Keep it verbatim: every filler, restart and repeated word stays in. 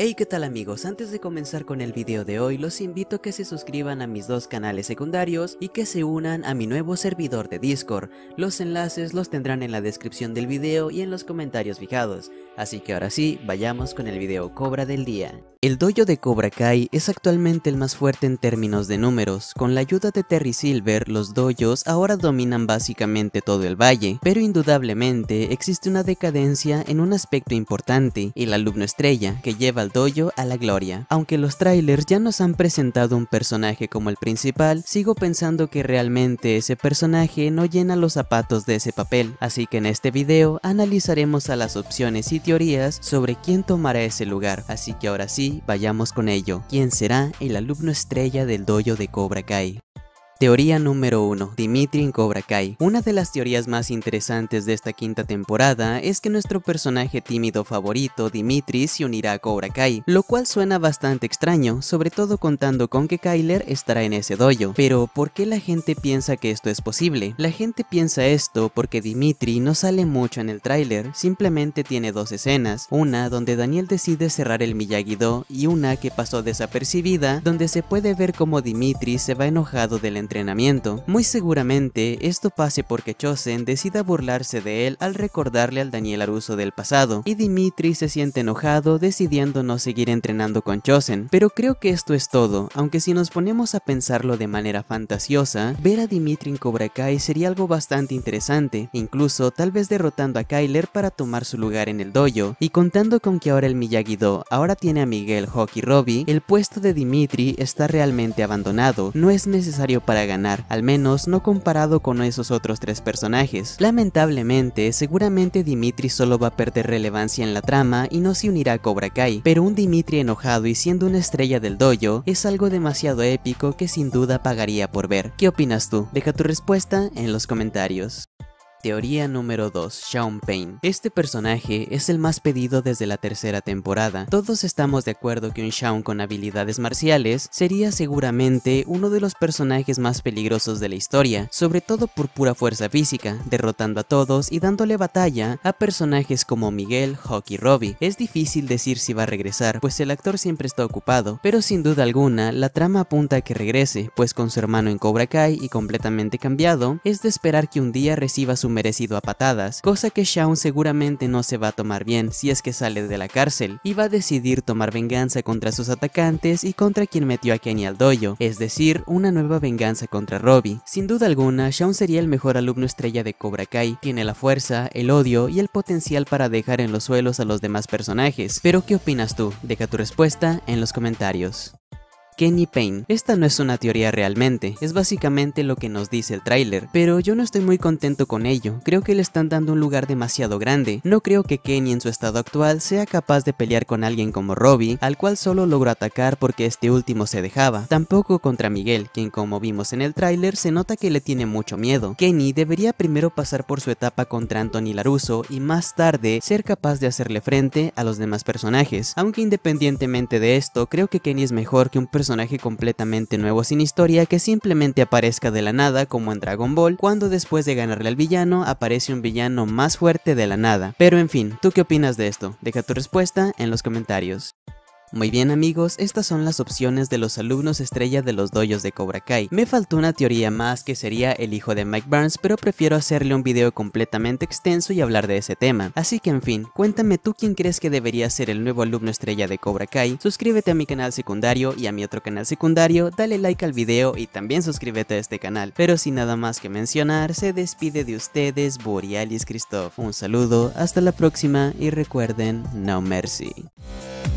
Hey, ¿qué tal amigos? Antes de comenzar con el video de hoy, los invito a que se suscriban a mis dos canales secundarios y que se unan a mi nuevo servidor de Discord. Los enlaces los tendrán en la descripción del video y en los comentarios fijados. Así que ahora sí, vayamos con el video Cobra del día. El dojo de Cobra Kai es actualmente el más fuerte en términos de números. Con la ayuda de Terry Silver, los dojos ahora dominan básicamente todo el valle, pero indudablemente existe una decadencia en un aspecto importante, el alumno estrella, que lleva al dojo a la gloria. Aunque los trailers ya nos han presentado un personaje como el principal, sigo pensando que realmente ese personaje no llena los zapatos de ese papel, así que en este video analizaremos a las opciones y teorías sobre quién tomará ese lugar, así que ahora sí, vayamos con ello. ¿Quién será el alumno estrella del dojo de Cobra Kai? Teoría número uno. Dimitri en Cobra Kai. Una de las teorías más interesantes de esta quinta temporada es que nuestro personaje tímido favorito, Dimitri, se unirá a Cobra Kai, lo cual suena bastante extraño, sobre todo contando con que Kyler estará en ese dojo. Pero, ¿por qué la gente piensa que esto es posible? La gente piensa esto porque Dimitri no sale mucho en el tráiler, simplemente tiene dos escenas, una donde Daniel decide cerrar el Miyagi-Do y una que pasó desapercibida, donde se puede ver como Dimitri se va enojado del entrenamiento. entrenamiento. Muy seguramente esto pase porque Chozen decida burlarse de él al recordarle al Daniel LaRusso del pasado, y Dimitri se siente enojado decidiendo no seguir entrenando con Chozen. Pero creo que esto es todo, aunque si nos ponemos a pensarlo de manera fantasiosa, ver a Dimitri en Cobra Kai sería algo bastante interesante, incluso tal vez derrotando a Kyler para tomar su lugar en el dojo, y contando con que ahora el Miyagi-Do ahora tiene a Miguel, Hawk y Robbie, el puesto de Dimitri está realmente abandonado. No es necesario para ganar, al menos no comparado con esos otros tres personajes. Lamentablemente, seguramente Dimitri solo va a perder relevancia en la trama y no se unirá a Cobra Kai, pero un Dimitri enojado y siendo una estrella del dojo es algo demasiado épico que sin duda pagaría por ver. ¿Qué opinas tú? Deja tu respuesta en los comentarios. Teoría número dos. Sean Payne. Este personaje es el más pedido desde la tercera temporada. Todos estamos de acuerdo que un Shaun con habilidades marciales sería seguramente uno de los personajes más peligrosos de la historia, sobre todo por pura fuerza física, derrotando a todos y dándole batalla a personajes como Miguel, Hawk y Robbie. Es difícil decir si va a regresar, pues el actor siempre está ocupado, pero sin duda alguna la trama apunta a que regrese, pues con su hermano en Cobra Kai y completamente cambiado, es de esperar que un día reciba su merecido a patadas, cosa que Shaun seguramente no se va a tomar bien si es que sale de la cárcel, y va a decidir tomar venganza contra sus atacantes y contra quien metió a Kenny al dojo, es decir, una nueva venganza contra Robbie. Sin duda alguna, Shaun sería el mejor alumno estrella de Cobra Kai, tiene la fuerza, el odio y el potencial para dejar en los suelos a los demás personajes. Pero ¿qué opinas tú? Deja tu respuesta en los comentarios. Kenny Payne. Esta no es una teoría realmente, es básicamente lo que nos dice el tráiler, pero yo no estoy muy contento con ello. Creo que le están dando un lugar demasiado grande. No creo que Kenny en su estado actual sea capaz de pelear con alguien como Robbie, al cual solo logró atacar porque este último se dejaba. Tampoco contra Miguel, quien como vimos en el tráiler se nota que le tiene mucho miedo. Kenny debería primero pasar por su etapa contra Anthony LaRusso y más tarde ser capaz de hacerle frente a los demás personajes. Aunque independientemente de esto, creo que Kenny es mejor que un personaje personaje completamente nuevo sin historia que simplemente aparezca de la nada como en Dragon Ball, cuando después de ganarle al villano aparece un villano más fuerte de la nada. Pero en fin, ¿tú qué opinas de esto? Deja tu respuesta en los comentarios. Muy bien amigos, estas son las opciones de los alumnos estrella de los dojos de Cobra Kai. Me faltó una teoría más que sería el hijo de Mike Barnes, pero prefiero hacerle un video completamente extenso y hablar de ese tema. Así que en fin, cuéntame tú quién crees que debería ser el nuevo alumno estrella de Cobra Kai. Suscríbete a mi canal secundario y a mi otro canal secundario, dale like al video y también suscríbete a este canal. Pero sin nada más que mencionar, se despide de ustedes Borealis Christoph. Un saludo, hasta la próxima y recuerden, no mercy.